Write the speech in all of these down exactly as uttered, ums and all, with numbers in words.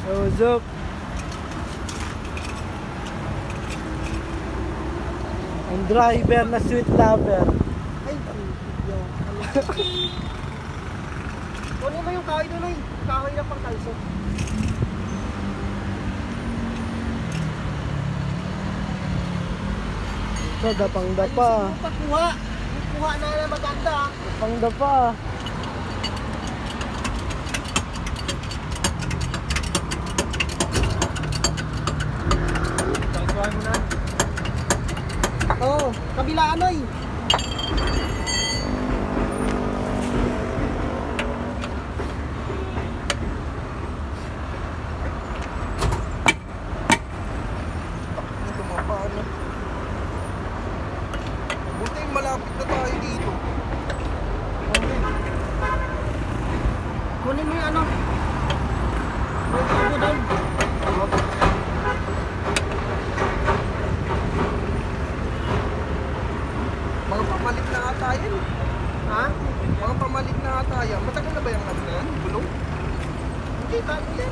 What's up? Ang driver na sweet lover. Ay, yo. Kunin mo yung kahoy doon, ay. Kahoy na pang kalso. So, dapang-dapa. Ayusin mo pagkuha. Kuha na na maganda. Dapang-dapa. Kalsuhan mo na. Oo, kabilaan oy. Malapit na tayo dito. Kunin mo yung ano. Kunin mo doon. Mga pamalit na nga tayo. Ha? Mga pamalit na nga tayo. Matagal na ba yung ano na yan? Bulong? Hindi, bago yan.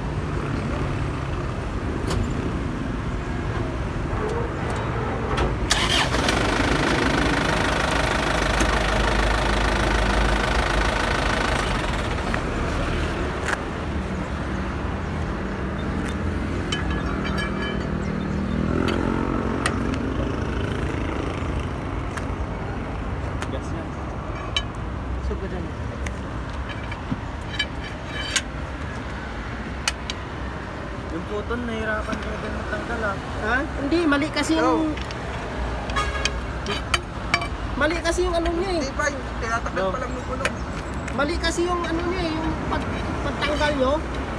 Yung puton, nahirapan ka din matanggal ah. Ha? Hindi, mali kasi yung... Mali kasi yung ano niya eh. Hindi pa, yung tinatakal pa lang ng bulong. Mali kasi yung ano niya eh, yung pag, pagtanggal nyo.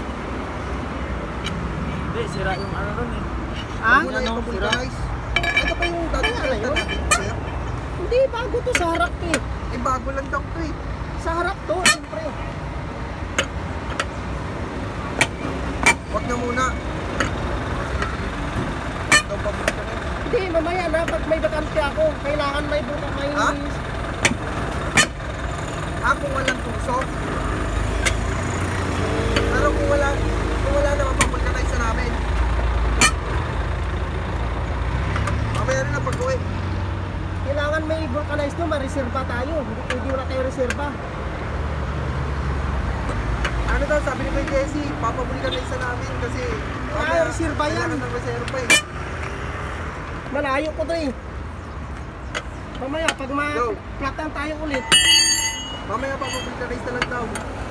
Hindi, sira yung ano ron eh. Ha? Ano yung pabulkanize? Ito pa yung dati Ay, ano yun? natin. Hindi, bago to sa harap to eh. Eh, bago lang daw to eh. Sa harap to, siyempre. Wag na muna. Ito pabulkanize. Hindi, mamaya na, pag may bakante ako, kailangan may buka, may... Ha? Ah, kung walang tusok. Pero kung wala, kung wala naman pabulkanize na namin. Mamaya rin na pag-uwi. Kailangan may vulcanize to, ma-reserva tayo. Hindi pwede wala tayo reserva. Ano daw, sabi ni Kuya Jesse, papabulkanize na namin kasi Ah, reserva yan. kailangan ng reserva eh. Malayo ko to eh. Mamaya, pag Go. ma-platan tayo ulit, Mamaya papabulkanize na lang daw.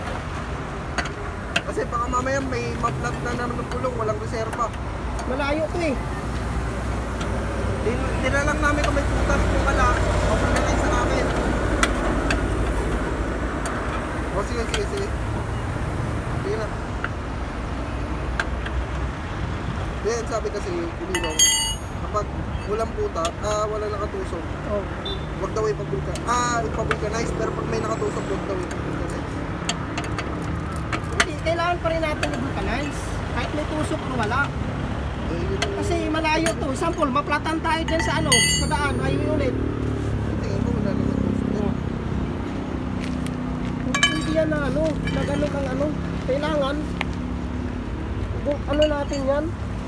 Kasi baka mamaya may ma-flat na naman ng pulong, walang reserva. malayo to eh. Tira lang namin kung may putas kung wala, papabulkanize na namin. O sige, sige, sige. Sige na. Then sabi kasi, Kulilong, kapag walang puta, ah, wala nakatusok, Oh. wag daw ipabulka. Ah, ipabulkanize, pero pag may nakatusok, wag daw ipabulkanize. Hindi, kailangan pa rin natin i-vulcanize. Kahit may tusok o wala. Eh, yun yung Kasi malayo to. Sample, maplatan tayo dyan sa ano, sa daan, highway ulit. tingin ko, wala naman tusok. Hindi pwede yan na ano, na ganun ang ano. Kailangan, bu- ano natin yan?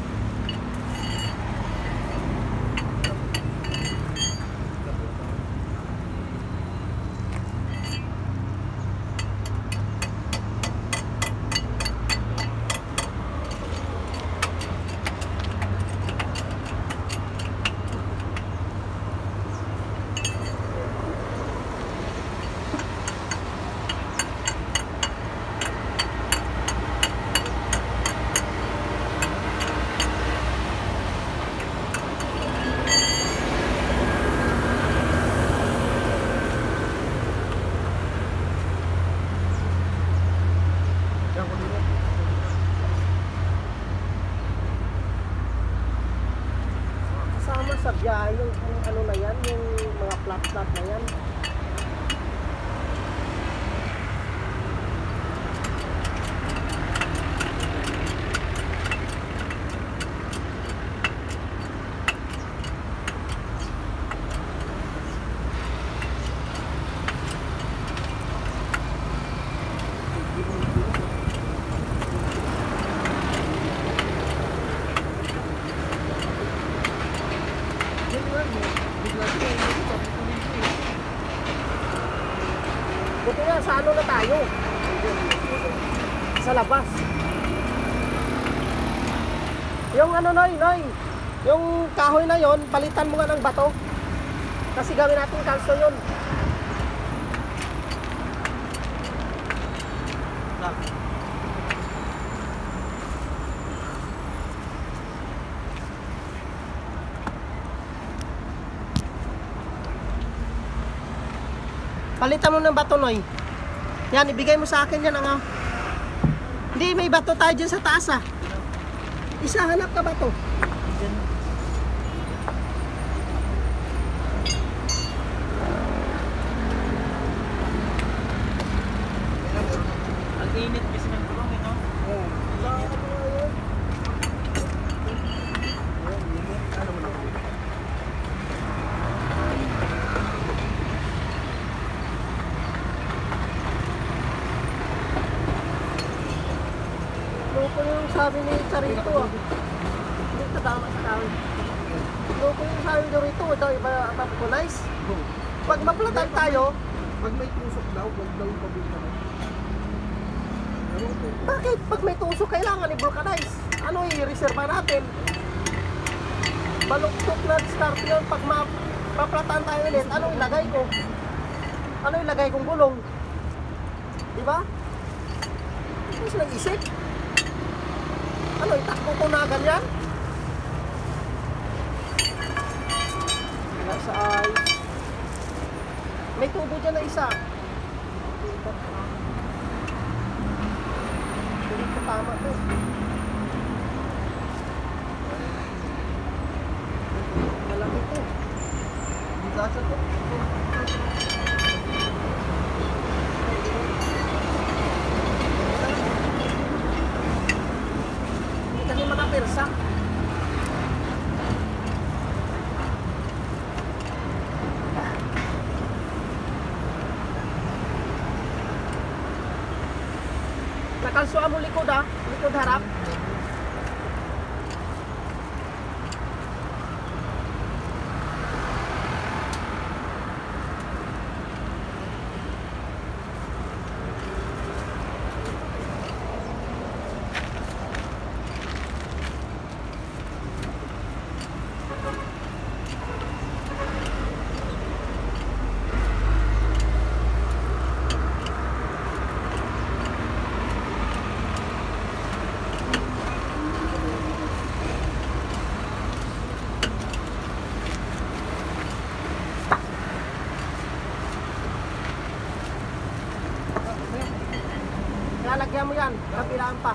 Kasama sa biyahe yung, yung ano na yan, yung mga flat-flat na yan. malayo. Sa labas. Yung ano Noy, Noy, yung kahoy na yon, palitan mo nga ng bato. Kasi gawin natin kalso yun. Palitan mo ng bato, Noy. Yan, ibigay mo sa akin yan, ang hindi, may bato tayo dyan sa taas, ah. Isa, hanap ka bato. Ang init kasi ng tulong, eh, no? Oo. Loko yung sabi ni Charito, ah. Hindi ka tama sa tao. Loko yung sabi ni Charito, daw iba popularize. Pag maplatan tayo, Pag may tusok daw, huwag daw pabigyan mo. bakit? Pag may tusok, kailangan i-vulcanize. Ano i-reserva natin? Baluktok na start yun. Pag maplatan tayo ulit, ano ilagay ko? Ano ilagay kong gulong? Diba? Tapos nag-isip. Ano, itakbo ko na ganyan? Nasa ay. May tubo dyan na isa. Hindi ko tama to. Malaki to. Hindi kasa to. Hindi kasi makapirsa. Nakalsuan mo likod, ah. Likod harap. Lalagyan mo yan, kapilaan pa.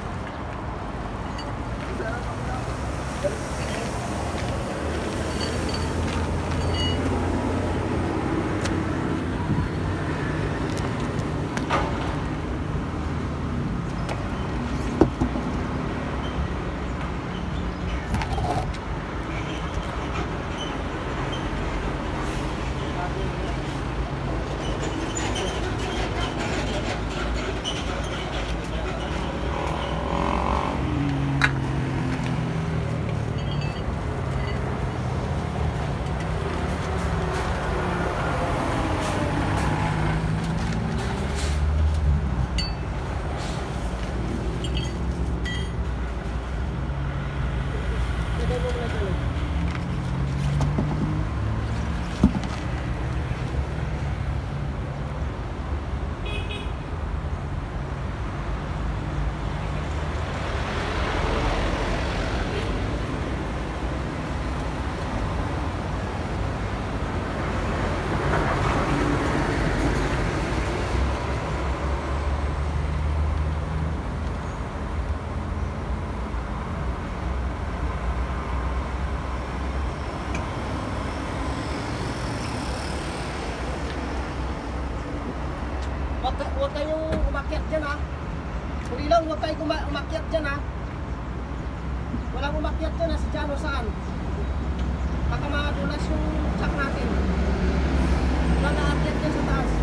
Huwag, huwag kayong umakyat dyan, ha. Huli lang, huwag kayong uma umakyat dyan, ha. Walang umakyat dyan, ha. Si Jano saan? Baka madulas yung sak natin. Walang naakyat dyan sa taas.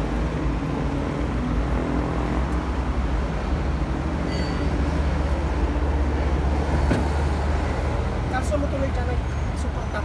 Kalso mo tuloy dyan, eh. Suporta.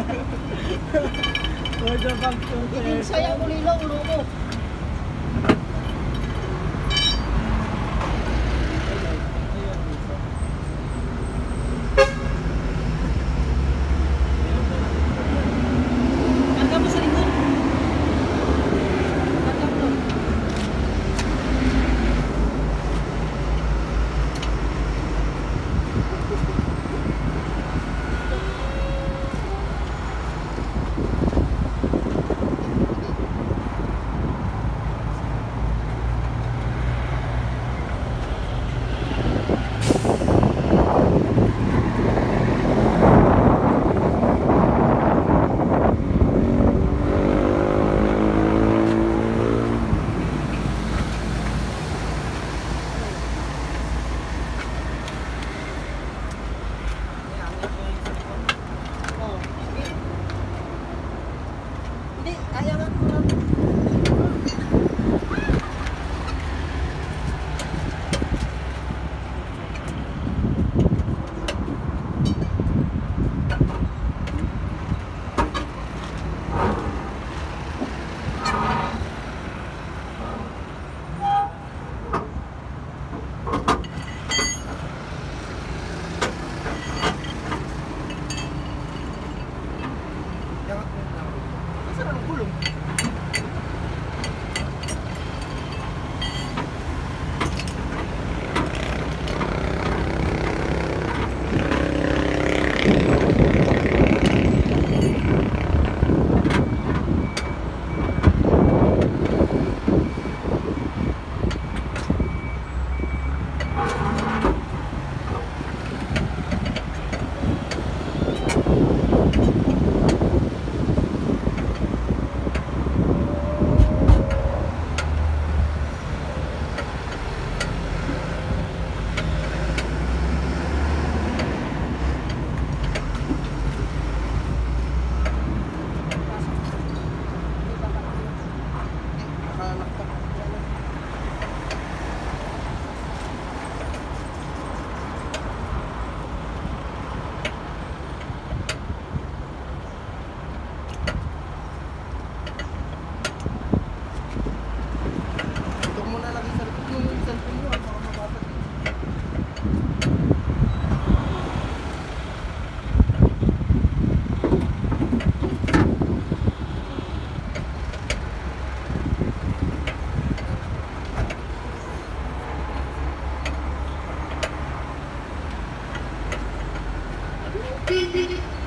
For the back to Iging sayang ulilaw, ulo mo. Karga mo sa likod. Karga mo. Oh, sige. Hindi, kaya nga ko lang. Nasaan ang gulong? Nakalakpak. Ito mo na lagi sa likod yung cellphone mo at baka mabasag. Beep, beep, beep.